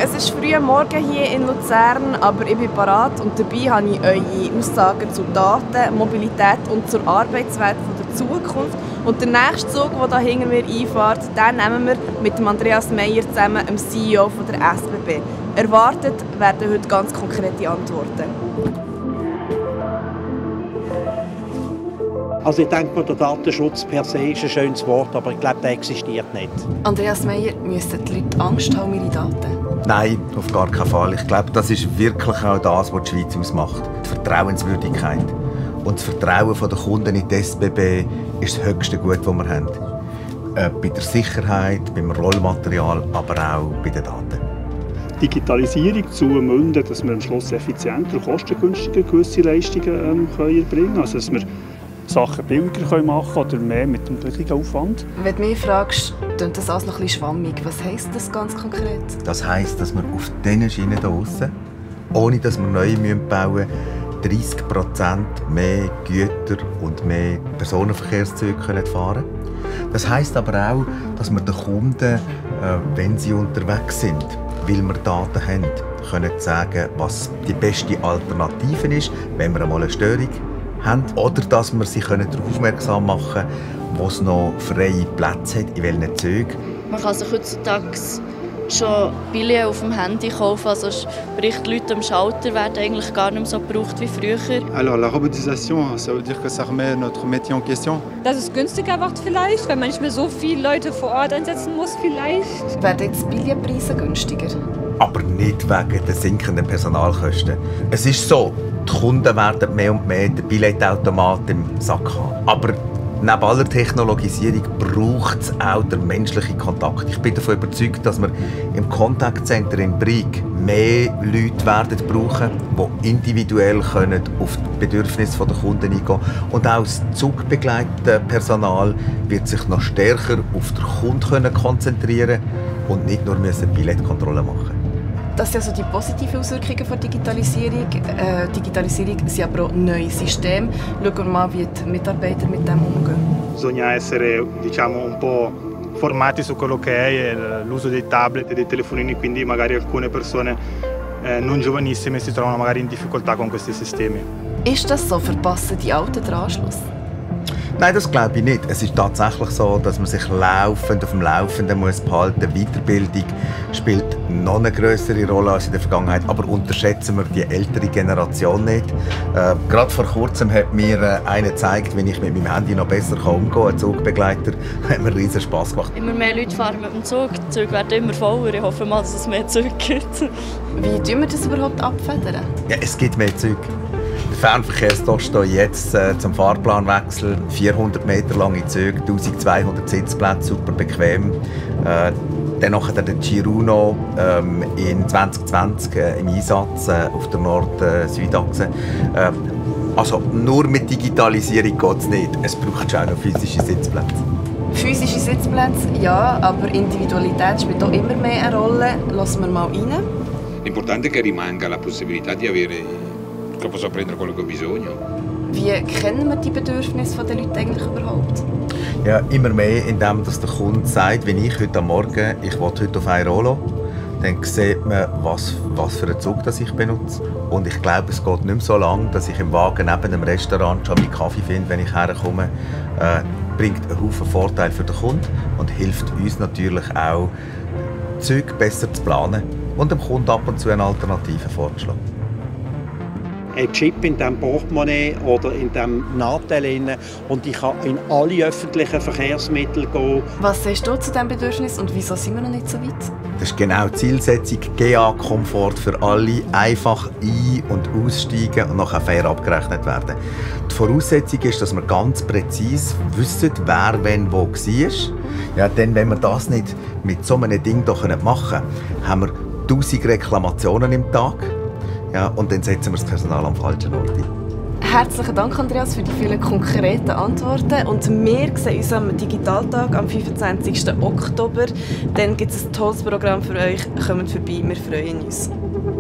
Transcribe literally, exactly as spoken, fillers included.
es ist früh am Morgen hier in Luzern, aber ich bin parat und dabei habe ich eure Aussagen zu Daten, Mobilität und zur Arbeitswelt der Zukunft. Und der nächste Zug, der hier hinter mir einfährt, den nehmen wir mit dem Andreas Meier zusammen, dem C E O von der S B B. Erwartet werden heute ganz konkrete Antworten. Also ich denke, der Datenschutz per se ist ein schönes Wort, aber ich glaube, der existiert nicht. Andreas Meier, müssen die Leute Angst haben um ihre Daten? Nein, auf gar keinen Fall. Ich glaube, das ist wirklich auch das, was die Schweiz ausmacht. Die Vertrauenswürdigkeit. Und das Vertrauen der Kunden in die S B B ist das höchste Gut, das wir haben. Äh, bei der Sicherheit, beim Rollmaterial, aber auch bei den Daten. Digitalisierung zu münden, dass wir am Schluss effizienter und kostengünstiger gewisse Leistungen ähm, können erbringen können. Also, dass wir Sachen billiger machen können oder mehr mit dem gleichen Aufwand. Wenn du mich fragst, klingt das alles noch ein bisschen schwammig. Was heisst das ganz konkret? Das heisst, dass wir auf diesen Schienen hier aussen, ohne dass wir neue bauen müssen, dreißig Prozent mehr Güter und mehr Personenverkehrszüge fahren können. Das heisst aber auch, dass wir den Kunden, wenn sie unterwegs sind, weil wir Daten haben, können sagen, was die beste Alternative ist, wenn wir einmal eine Störung haben. Oder dass wir sie darauf aufmerksam machen können, wo es noch freie Plätze hat, in welchen Zügen. Man kann sich heutzutage schon Billets auf dem Handy kaufen, also sprich die Leute am Schalter werden eigentlich gar nicht mehr so gebraucht wie früher. Alors la robotisation, ça veut dire que ça remet notre métier en question. Dass es günstiger wird vielleicht, wenn man nicht mehr so viele Leute vor Ort einsetzen muss vielleicht. Werden jetzt Billetpreise günstiger? Aber nicht wegen der sinkenden Personalkosten. Es ist so, die Kunden werden mehr und mehr den Billetautomat im Sack haben. Aber neben aller Technologisierung braucht es auch den menschlichen Kontakt. Ich bin davon überzeugt, dass wir im Contact Center in Brig mehr Leute werden brauchen, die individuell können auf die Bedürfnisse der Kunden eingehen können. Und auch das zugbegleitete Personal wird sich noch stärker auf den Kunden konzentrieren und nicht nur Billetkontrolle machen. Das sind also die positiven Auswirkungen der Digitalisierung. Äh, Digitalisierung sind aber auch neue Systeme. Schauen wir mal, wie die Mitarbeiter mit dem umgehen. Bisogna essere, diciamo, un po' formati su quello che è l'uso dei tablet e dei telefonini, quindi magari alcune persone eh, non giovanissime si trovano magari in difficoltà con questi sistemi. Ist das so? Verpassen die Alten den Anschluss? Nein, das glaube ich nicht. Es ist tatsächlich so, dass man sich laufend auf dem Laufenden muss behalten. Weiterbildung spielt noch eine größere Rolle als in der Vergangenheit. Aber unterschätzen wir die ältere Generation nicht. Äh, gerade vor kurzem hat mir äh, einer gezeigt, wie ich mit meinem Handy noch besser umgehen kann. Ein Zugbegleiter hat mir riesen Spass gemacht. Immer mehr Leute fahren mit dem Zug. Die Züge werden immer voller. Ich hoffe mal, dass es mehr Züge gibt. Wie tun wir das überhaupt abfedern? Ja, es gibt mehr Züge. Der Fernverkehrsdost steht jetzt äh, zum Fahrplanwechsel. vierhundert Meter lange Züge, eintausendzweihundert Sitzplätze, super bequem. Äh, dann noch der Giruno ähm, in zwanzig zwanzig äh, im Einsatz äh, auf der Nord-Süd-Achse. Äh, also nur mit Digitalisierung geht es nicht. Es braucht schon auch noch physische Sitzplätze. Physische Sitzplätze, ja, aber Individualität spielt auch immer mehr eine Rolle. Lassen wir mal rein. L'importante è che rimanga la possibilità di avere che possa prendere quello che ho bisogno. Wie kennen wir die Bedürfnisse der Leute eigentlich überhaupt? Ja, immer mehr, indem dass der Kunde sagt, wenn ich heute am Morgen, ich will heute auf Airolo, dann sieht man, was, was für einen Zug das ich benutze. Und ich glaube, es geht nicht mehr so lange, dass ich im Wagen neben dem Restaurant schon meinen Kaffee finde, wenn ich herkomme. Äh, bringt einen Haufen Vorteile für den Kunden und hilft uns natürlich auch, Züge besser zu planen und dem Kunden ab und zu eine Alternative vorzuschlagen. Ein Chip in diesem Portemonnaie oder in diesem Nadel und ich kann in alle öffentlichen Verkehrsmittel gehen. Was sagst du zu diesem Bedürfnis und wieso sind wir noch nicht so weit? Das ist genau die Zielsetzung. G A-Komfort für alle, einfach ein- und aussteigen und nachher fair abgerechnet werden. Die Voraussetzung ist, dass wir ganz präzise wissen, wer wann wo war. Ja, denn wenn wir das nicht mit so einem Ding machen können, haben wir tausend Reklamationen im Tag. Ja, und dann setzen wir das Personal am falschen Ort ein. Herzlichen Dank, Andreas, für die vielen konkreten Antworten. Und wir sehen uns am Digitaltag am fünfundzwanzigsten Oktober. Dann gibt es ein tolles Programm für euch. Kommt vorbei, wir freuen uns.